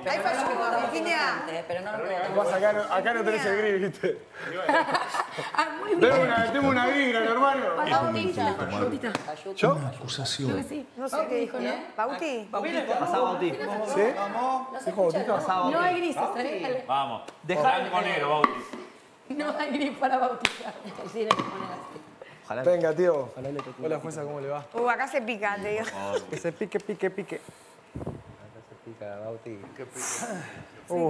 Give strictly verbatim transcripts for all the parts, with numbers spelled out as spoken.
Ahí falló, Virginia. Pero no lo Vas acá, no, acá no tenés el gris, ¿viste? Ah, muy bien. Tengo una, tengo una guira, hermano. Bautista. Bautista. ¿Yo? Acusación. Sí. No sé qué dijo, ¿no? ¿Bauti? Pasá, Bauti. ¿Sí? ¿Dijo Bautista? No hay grises, ¿sabes? Vamos. Blanco negro, Bauti. No hay gris para Bautista. Venga, tío. Hola, jueza, ¿cómo le va? Uh, acá se pica, te digo. Que se pique, pique, pique. Pica, Bauti. Uh.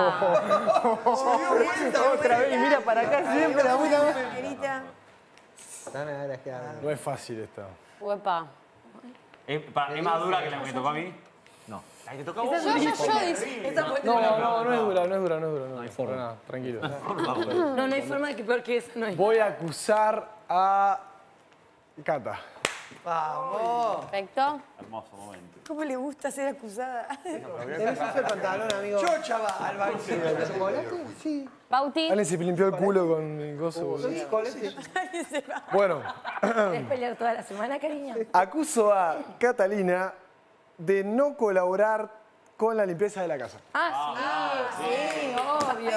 Vuelta, Otra vez, y mira para acá siempre, la puta madre. Querita. Dame, dale, que haga. No es fácil esta. Uepa. ¿Es, para- ¿es más dura que la que me tocó a mí? No. La que te tocó a vos. Yo, yo, yo, dice. Esa fue No, no, no, no es dura, no es dura, no es dura. No, hay forma. Nada, tranquilo. No, no hay forma de que peor que eso no hay. Voy a acusar a Cata. Perfecto. Hermoso momento. ¿Cómo le gusta ser acusada? ¿Tenés el pantalón, amigo? Yo, chaval, al baile. ¿Chocolate? Sí. Bauti. Alguien se limpió el culo con el gozo. boludo. Chocolate. Bueno, ¿Querés pelear toda la semana, cariño? acuso a Catalina de no colaborar con la limpieza de la casa. Ah, sí, sí, obvio.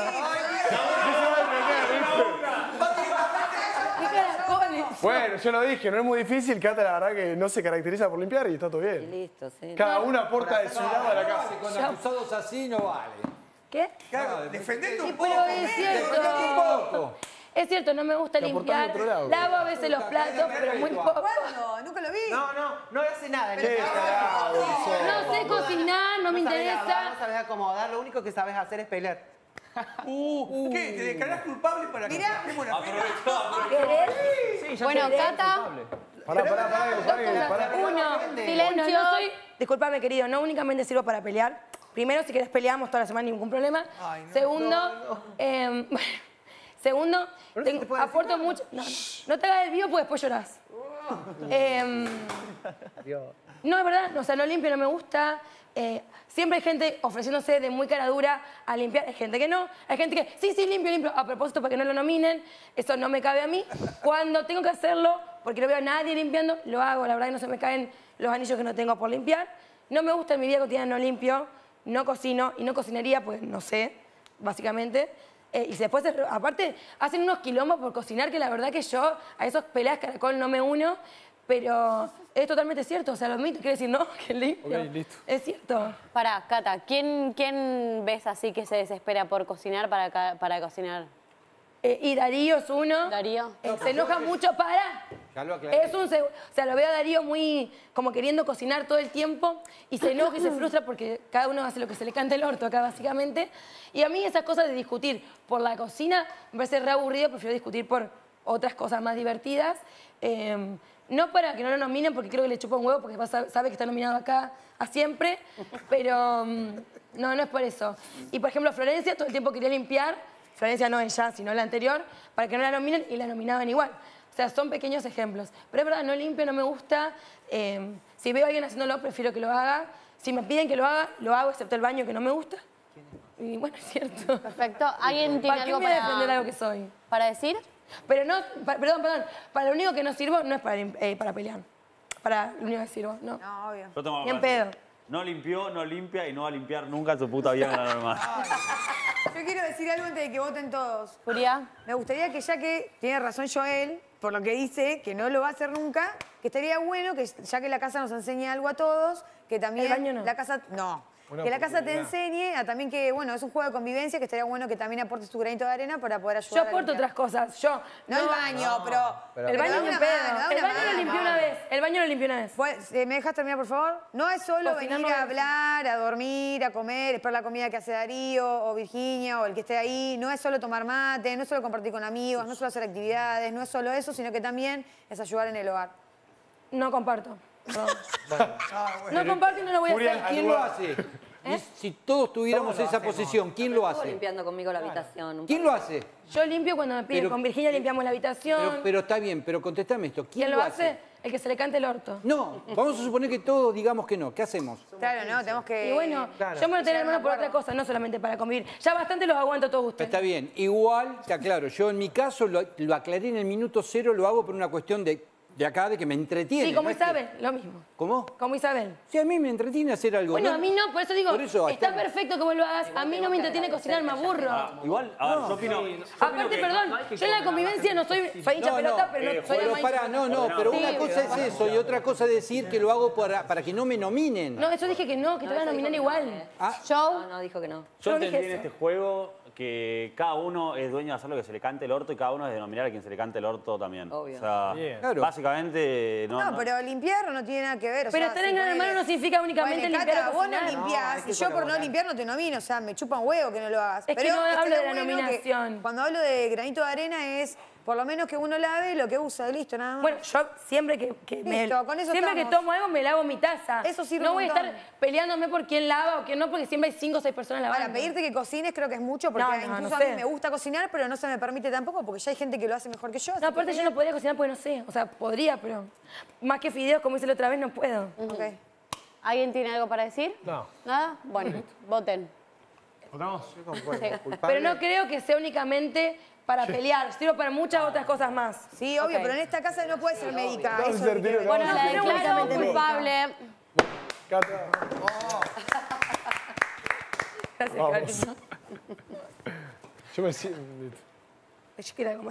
¿Qué caracoles? Bueno, yo lo dije, no es muy difícil. Cata, la verdad que no se caracteriza por limpiar y está todo bien. Listo, sí. Cada uno aporta de su lado a la casa. Con acusados así no vale. ¿Qué? Claro, defendete un Sí, poco. pero es cierto. Defendete un poco. Es cierto, no me gusta Te aportás limpiar. de otro lado. Lavo a veces los platos, pero muy poco. ¿Cuándo? Nunca lo vi. No, no, no hace nada. Qué carajo, No sé cocinar, no me sabes lavar, interesa. no sabes acomodar, lo único que sabes hacer es pelear. Uh, ¿Qué? ¿Te declarás culpable para que Mirá. bajemos la pena? ¿Querés? Bueno, Cata. Pará, pará, pará, Dos pará, cosas. pará. Uno, Silencio. uno, no soy... Disculpame, querido, no únicamente sirvo para pelear. Primero, si querés peleamos toda la semana, ningún problema. Ay, no, Segundo, em, segundo, Pero no se tengo- te puede decir aporto mucho... No, no, no te hagas el vivo porque después llorás. Em, Dios. no, es verdad, o sea, no limpio, no me gusta. Eh, siempre hay gente ofreciéndose de muy cara dura a limpiar. Hay gente que no. Hay gente que, sí, sí, limpio, limpio. A propósito, para que no lo nominen. Eso no me cabe a mí. Cuando tengo que hacerlo, porque no veo a nadie limpiando, lo hago. La verdad que no se me caen los anillos que no tengo por limpiar. No me gusta en mi vida cotidiana, no limpio. No cocino. Y no cocinaría, pues no sé, básicamente. Eh, y después, aparte, hacen unos quilombos por cocinar que la verdad que yo a esos peleas caracol no me uno. Pero es totalmente cierto, o sea, lo admito, quiere decir, no, que limpio. Ok, listo. Es cierto. Pará, Cata, ¿quién, ¿quién ves así que se desespera por cocinar para, ca- para cocinar? Eh, y Darío es uno. Darío. Eh, se enoja mucho para. Ya lo aclaré. Es un seg- o sea, lo veo a Darío muy como queriendo cocinar todo el tiempo y se enoja y se frustra porque cada uno hace lo que se le canta el orto acá, básicamente. Y a mí esas cosas de discutir por la cocina me parece re aburrido, prefiero discutir por otras cosas más divertidas. Eh, No para que no lo nominen, porque creo que le chupa un huevo, porque sabe que está nominado acá a siempre, pero um, no, no es por eso. Y, por ejemplo, Florencia todo el tiempo quería limpiar, Florencia no ella, sino la anterior, para que no la nominen y la nominaban igual. O sea, son pequeños ejemplos. Pero es verdad, no limpio, no me gusta. Eh, si veo a alguien haciéndolo, prefiero que lo haga. Si me piden que lo haga, lo hago, excepto el baño, que no me gusta. Y bueno, es cierto. Perfecto. ¿Alguien tiene ¿Para qué algo me voy a para, defender algo que soy? para decir? Pero no, pa- perdón, perdón, para lo único que no sirvo no es para, lim- eh, para pelear. Para lo único que sirvo, no. No, obvio. Yo tengo Ni en para pedo. decir. No limpió, no limpia y no va a limpiar nunca en su puta vida en la normal. Yo quiero decir algo antes de que voten todos. Julia. Me gustaría que ya que tiene razón Joel, por lo que dice, que no lo va a hacer nunca, que estaría bueno que ya que la casa nos enseñe algo a todos, que también El baño no. la casa no. Una que la casa te oportunidad. enseñe a también que, bueno, es un juego de convivencia, que estaría bueno que también aportes tu granito de arena para poder ayudar Yo a aporto limpiar. otras cosas. Yo. No, el baño, pero... pero- El pero baño da ni en una pedo. mano, da El una baño lo mano. limpié una vez. El baño lo limpié una vez. Pues, eh, ¿me dejas terminar, por favor? No es solo Cocinar venir no a es- hablar, a dormir, a comer, esperar la comida que hace Darío o Virginia o el que esté ahí. No es solo tomar mate, no es solo compartir con amigos, no es solo hacer actividades, no es solo eso, sino que también es ayudar en el hogar. No comparto. Perdón. Ah, No comparto y no lo voy a Julia, hacer. ¿Quién lo hace? ¿Eh? Y si todos tuviéramos esa posición, ¿quién lo Estuvo hace? limpiando conmigo la habitación. un ¿Quién lo hace? Yo limpio cuando me piden. Pero- Con Virginia limpiamos la habitación. Pero, pero está bien, pero contéstame esto. ¿Quién ¿Quién lo hace? El que se le cante el orto. No, vamos a suponer que todos digamos que no. ¿Qué hacemos? Claro, no, tenemos que... Y bueno, claro. yo me voy a tener Llegar a un hermano por acuerdo. otra cosa, no solamente para convivir. Ya bastante los aguanto todos ustedes. Está bien. Igual, te aclaro, yo en mi caso lo, lo aclaré en el minuto cero, lo hago por una cuestión de, de acá, de que me entretiene. Sí, como ¿no es que- Isabel, lo mismo. ¿Cómo? Como Isabel. Sí, a mí me entretiene hacer algo. Bueno, a mí no, por eso digo, Por eso, está hasta- perfecto que vos lo hagas. A mí no me entretiene cocinar, me aburro. Igual, a ver, yo opino. yo opino Aparte, que- perdón, yo en la convivencia no soy, soy hincha pelota, pero no soy pero ama- para, no, no, pero una cosa es eso y otra cosa es decir que lo hago para, para que no me nominen. No, yo dije que no, que te van a nominar igual. Show. No, no, dijo que no. Yo No dije entendí en eso. este juego que cada uno es dueño de hacer lo que se le cante el orto y cada uno es de nominar a quien se le cante el orto también. Obvio. O sea, Bien. Claro. básicamente no. No, no- pero limpiar no tiene nada que ver. o Pero sea, estar si en Gran ponele- Hermano no significa únicamente Bueno, limpiar Cata, o vos no cocinar. limpiás y yo por no limpiar no te nomino. O sea, me chupa un huevo que no lo hagas. Es que Pero no hablo estaría de la bueno que nominación. cuando hablo de granito de arena es por lo menos que uno lave lo que usa, listo, nada más. Bueno, yo siempre que, que me- Listo, con eso siempre que estamos. tomo algo me lavo mi taza. Eso sirve No un voy a montón. estar peleándome por quién lava o quién no, porque siempre hay cinco o seis personas lavando. Para pedirte que cocines creo que es mucho, porque No, no, incluso no a mí sé. me gusta cocinar, pero no se me permite tampoco, porque ya hay gente que lo hace mejor que yo. así No, que aparte yo no podría cocinar porque no sé. O sea, podría, pero más que fideos, como hice la otra vez, no puedo. Ok. ¿Alguien tiene algo para decir? No. ¿Nada? Bueno, voten. ¿Votamos? Sí. Pero no creo que sea únicamente para pelear, sirve para muchas otras cosas más. Sí, obvio, Ok. pero en esta casa no puede ser médica. Vamos a eso es hacer lo que tiro, quiero Bueno, decir. la no, declaro únicamente médica. culpable. Cata. Gracias, Vamos. cariño. Yo me siento. Yo quiero algo más.